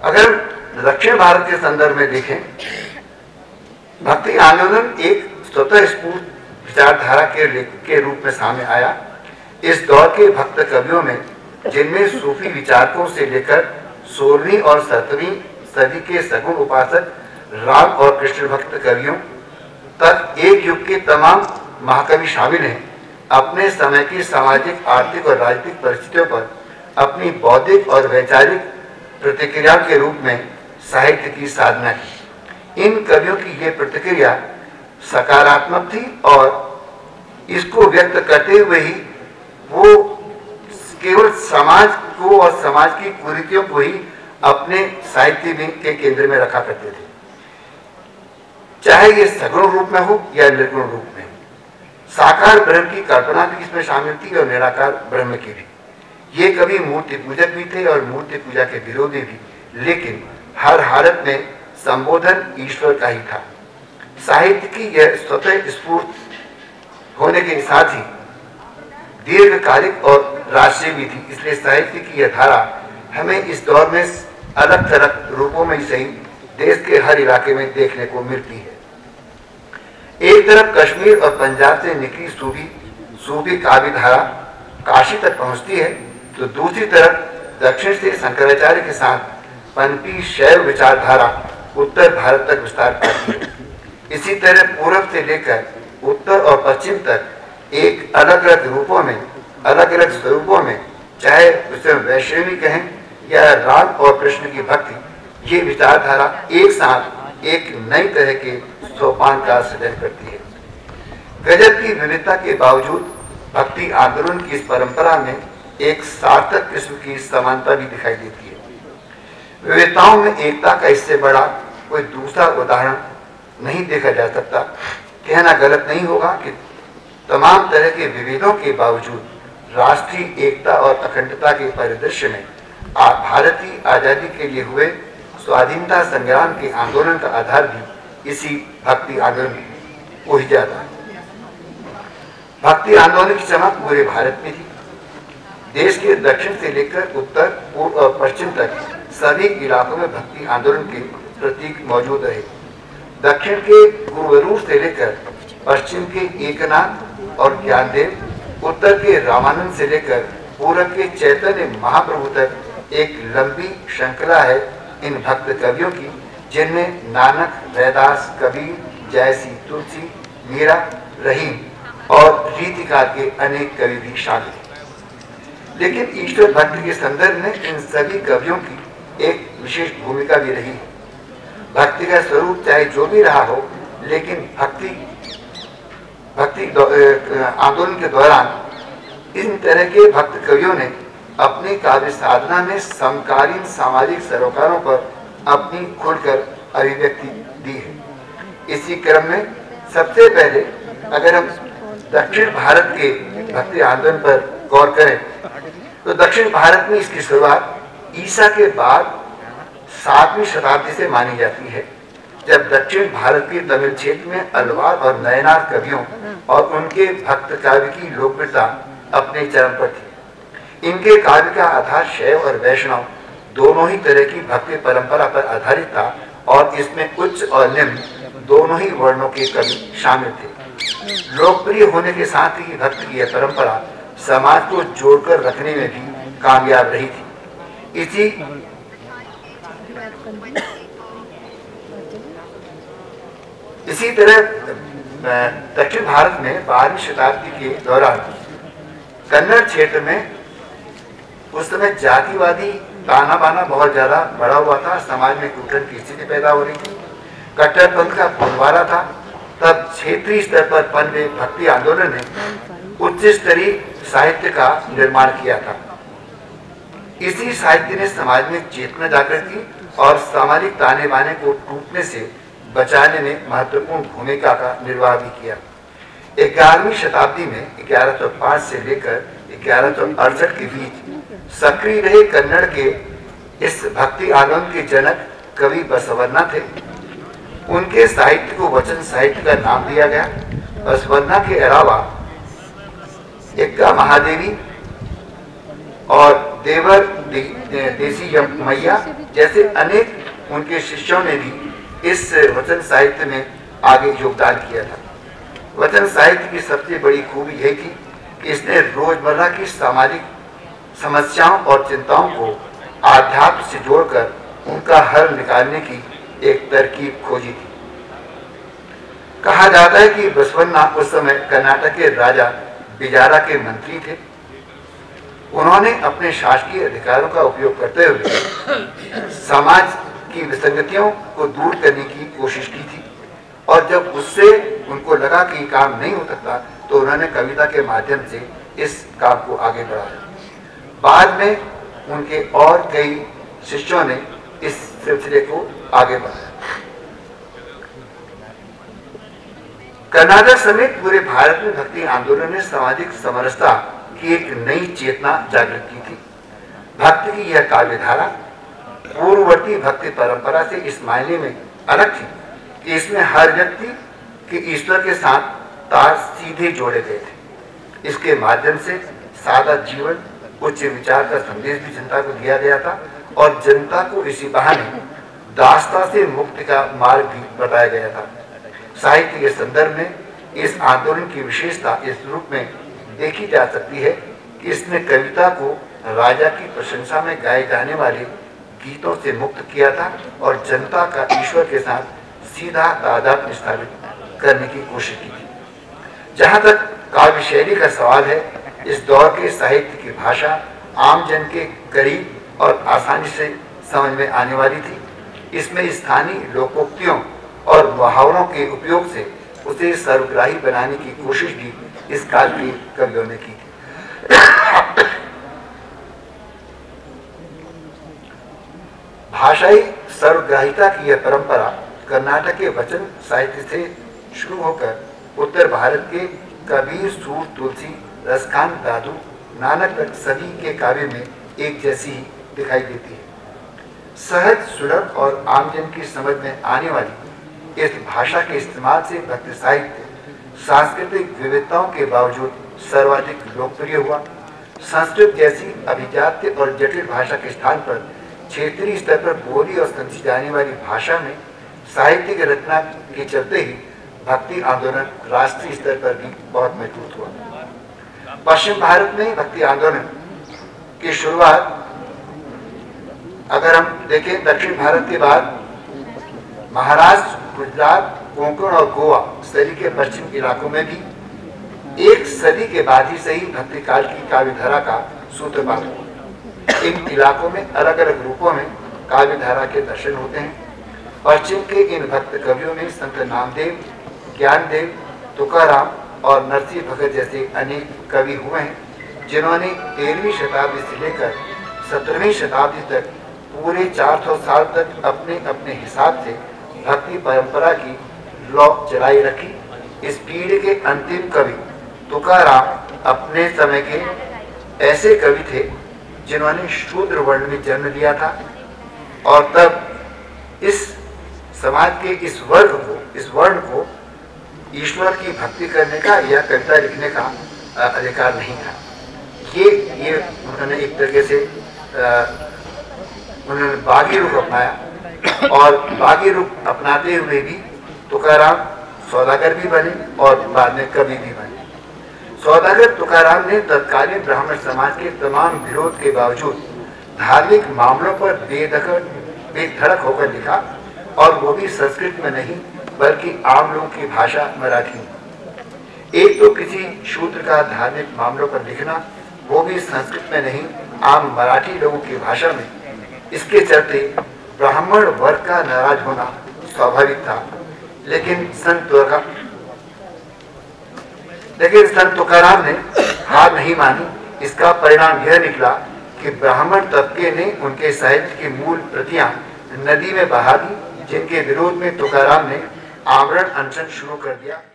अगर दक्षिण भारत के संदर्भ में देखें, भक्ति आंदोलन एक स्वतः स्फूर्त विचारधारा के रूप में सामने आया। इस दौर के भक्त कवियों में, जिनमें सूफी विचारकों से लेकर 16वीं और 17वीं सदी के सगुण उपासक राम और कृष्ण भक्त कवियों तक एक युग के तमाम महाकवि शामिल हैं, अपने समय की सामाजिक, आर्थिक और राजनीतिक परिस्थितियों पर अपनी बौद्धिक और वैचारिक प्रतिक्रिया के रूप में साहित्य की साधना की। इन कवियों की यह प्रतिक्रिया सकारात्मक थी और इसको व्यक्त करते हुए ही वो केवल समाज को और समाज की कुरीतियों को ही अपने साहित्य के केंद्र में रखा करते थे, चाहे ये सगुण रूप में हो या निर्गुण रूप में। साकार ब्रह्म की कल्पना भी इसमें शामिल थी और निराकार ब्रह्म की भी। ये कभी मूर्ति पूजक भी थे और मूर्ति पूजा के विरोधी भी, लेकिन हर हालत में संबोधन ईश्वर का ही था। साहित्य की यह स्वतः स्फूर्त होने के साथ ही दीर्घकालिक और राष्ट्रीय भी थी, इसलिए साहित्य की यह धारा हमें इस दौर में अलग थलग रूपों में ही सही देश के हर इलाके में देखने को मिलती है। एक तरफ कश्मीर और पंजाब से निकली सूफी काव्य धारा काशी तक पहुंचती है, तो दूसरी तरफ दक्षिण से शंकराचार्य के साथ पनपी शैव विचारधारा उत्तर भारत तक विस्तार करती है। इसी तरह पूर्व से लेकर उत्तर और पश्चिम तक एक अलग अलग रूपों में, अलग अलग स्वरूपों में, चाहे उसे वैष्णवी कहें या राम और कृष्ण की भक्ति, ये विचारधारा एक साथ एक नई तरह के सोपान का सृजन करती है। गजब की विविधता के बावजूद भक्ति आंदोलन की इस परंपरा में एक सार्थक किस्म की समानता भी दिखाई देती है। विविधताओं में एकता का इससे बड़ा कोई दूसरा उदाहरण नहीं देखा जा सकता। कहना गलत नहीं होगा कि तमाम तरह के विविधों के बावजूद राष्ट्रीय एकता और अखंडता के परिदृश्य में भारतीय आजादी के लिए हुए स्वाधीनता संग्राम के आंदोलन का आधार भी इसी भक्ति आंदोलन को ही जाता है। भक्ति आंदोलन की चमक पूरे भारत में थी। देश के दक्षिण से लेकर उत्तर, पूर्व और पश्चिम तक सभी इलाकों में भक्ति आंदोलन के प्रतीक मौजूद रहे। दक्षिण के गुरुवरूर से लेकर पश्चिम के एकनाथ और ज्ञानदेव, उत्तर के रामानंद से लेकर पूर्व के चैतन्य महाप्रभु तक एक लंबी श्रृंखला है इन भक्त कवियों की, जिनमें नानक, रैदास, कबीर, जयसी, तुलसी, मीरा, रहीम और रीतिकार के अनेक कवि भी शामिल हैं। लेकिन ईश्वर भक्ति के संदर्भ में इन सभी कवियों की एक विशेष भूमिका भी रही है। भक्ति का स्वरूप चाहे जो भी रहा हो, लेकिन भक्ति आंदोलन के दौरान इन तरह के भक्त कवियों ने अपनी काव्य साधना में समकालीन सामाजिक सरोकारों पर अपनी खुलकर अभिव्यक्ति दी है। इसी क्रम में सबसे पहले अगर हम दक्षिण भारत के भक्ति आंदोलन पर गौर करें, तो दक्षिण भारत में इसकी शुरुआत ईसा के बाद 7वीं शताब्दी से मानी जाती है, जब दक्षिण भारत के तमिल क्षेत्र में अलवार और नयनार कवियों और उनके भक्त काव्य की लोकप्रियता अपने चरम पर थी। इनके काव्य का आधार शैव और वैष्णव दोनों ही तरह की भक्ति परंपरा पर आधारित था और इसमें उच्च और निम्न दोनों ही वर्णों के कवि शामिल थे। लोकप्रिय होने के साथ ही भक्ति की यह परंपरा समाज को जोड़कर रखने में भी कामयाब रही थी। इसी तरह दक्षिण भारत में 12वीं शताब्दी के दौरान कन्नड़ क्षेत्र में उस समय जातिवादी ताना बाना बहुत ज्यादा बढ़ा हुआ था। समाज में टूटन की स्थिति पैदा हो रही थी, कट्टरपंथ का बोलबाला था। तब क्षेत्रीय स्तर पर पनडे भक्ति आंदोलन ने उच्च स्तरीय साहित्य का निर्माण किया था। इसी साहित्य ने समाज में चेतना जागृत की और सामाजिक ताने बाने को टूटने से बचाने में महत्वपूर्ण भूमिका का निर्वाह भी किया। 11वीं शताब्दी में 1105 से लेकर 1168 के बीच सक्रिय रहे कन्नड़ के इस भक्ति आंदोलन के जनक कवि बसवन्ना थे। उनके साहित्य को वचन साहित्य का नाम दिया गया। बसवन्ना के अलावा एक्का महादेवी और देवर देसी मैया जैसे अनेक उनके शिष्यों ने भी इस वचन साहित्य में आगे योगदान किया था। वचन साहित्य की सबसे बड़ी खूबी यह थी कि इसने रोजमर्रा की सामाजिक समस्याओं और चिंताओं को आध्यात्म से जोड़कर उनका हल निकालने की एक तरकीब खोजी थी। कहा जाता है कि बसवन्ना उस समय कर्नाटक के राजा बिजारा के मंत्री थे। उन्होंने अपने शासकीय अधिकारों का उपयोग करते हुए समाज की विसंगतियों को दूर करने की कोशिश की थी, और जब उससे उनको लगा कि काम नहीं हो सकता तो उन्होंने कविता के माध्यम से इस काम को आगे बढ़ाया। बाद में उनके और कई शिष्यों ने इस सिलसिले को आगे बढ़ाया। कर्नाटक समेत पूरे भारत में भक्ति आंदोलन ने सामाजिक समरसता की एक नई चेतना जागृत की थी। भक्ति की यह काव्यधारा पूर्ववर्ती भक्ति परंपरा से इस मायने में अलग थी कि इसमें हर व्यक्ति के ईश्वर के साथ तार सीधे जोड़े गए थे। इसके माध्यम से सादा जीवन, उच्च विचार का संदेश भी जनता को दिया गया था, और जनता को इसी बहाने दास्ता से मुक्ति का मार्ग भी बताया गया था। साहित्य के संदर्भ में इस आंदोलन की विशेषता इस रूप में देखी जा सकती है कि इसने कविता को राजा की प्रशंसा में गाए जाने वाले गीतों से मुक्त किया था और जनता का ईश्वर के साथ सीधा तादात्म्य स्थापित करने की कोशिश की थी। जहाँ तक काव्य शैली का सवाल है, इस दौर के साहित्य की भाषा आम जन के करीब और आसानी से समझ में आने वाली थी। इसमें स्थानीय लोकोक्तियों और मुहावरों के उपयोग से उसे सर्वग्राही बनाने की कोशिश भी इस काल के कवियों ने की थी। भाषाई सर्वग्राहिता की यह परंपरा कर्नाटक के वचन साहित्य से शुरू होकर उत्तर भारत के कबीर, सूर, तुलसी, रसखान, दादू, नानक तक सभी के काव्य में एक जैसी ही दिखाई देती है। सहज, सुलभ और आमजन की समझ में आने वाली इस भाषा के इस्तेमाल से भक्ति साहित्य सांस्कृतिक विविधताओं के बावजूद सर्वाधिक लोकप्रिय हुआ। संस्कृत जैसी अभिजात्य और जटिल भाषा के स्थान पर क्षेत्रीय स्तर पर बोली और समझी जाने वाली भाषा में साहित्य की रचना के चलते ही भक्ति आंदोलन राष्ट्रीय स्तर पर भी बहुत मजबूत हुआ। पश्चिम भारत में भक्ति आंदोलन की शुरुआत अगर हम देखें, दक्षिण भारत के बाद महाराष्ट्र, गुजरात, कोंकण और गोवा सदी के पश्चिम इलाकों में भी एक सदी के बाद ही सही भक्ति काल की काव्यधारा का सूत्रपात हुआ। इन इलाकों में अलग अलग रूपों में काव्यधारा के दर्शन होते हैं। पश्चिम के इन भक्त कवियों में संत नामदेव, ज्ञानदेव, तुकाराम और नरसिंह भगत जैसे अनेक कवि हुए हैं, जिन्होंने 13वीं शताब्दी से लेकर 17वीं शताब्दी तक पूरे 400 साल तक अपने अपने हिसाब से भक्ति परंपरा की लौ चलाई रखी। इस पीढ़ी के अंतिम कवि तुकाराम अपने समय के ऐसे कवि थे जिन्होंने शूद्र वर्ण में जन्म लिया था, और तब इस समाज के इस वर्ण को ईश्वर की भक्ति करने का या कविता लिखने का अधिकार नहीं था। ये उन्होंने एक तरीके से उन्होंने बागी रुख अपनाया, और बागी रुख अपनाते हुए भी तुकाराम सौदागर भी बने और बाद में कवि भी बने। सौदागर तुकाराम ने तत्कालीन ब्राह्मण समाज के तमाम विरोध के बावजूद धार्मिक मामलों पर बेधड़क होकर लिखा, और वो भी संस्कृत में नहीं बल्कि आम लोगों की भाषा मराठी में। एक तो किसी शूद्र का धार्मिक मामलों पर लिखना, वो भी संस्कृत में नहीं आम मराठी लोगों की भाषा में, इसके चलते ब्राह्मण वर्ग का नाराज होना स्वाभाविक था। लेकिन संत तुकाराम ने हार नहीं मानी। इसका परिणाम यह निकला कि ब्राह्मण तबके ने उनके साहित्य की मूल प्रतियां नदी में बहा दी, जिनके विरोध में तुकाराम ने आमरण अनशन शुरू कर दिया।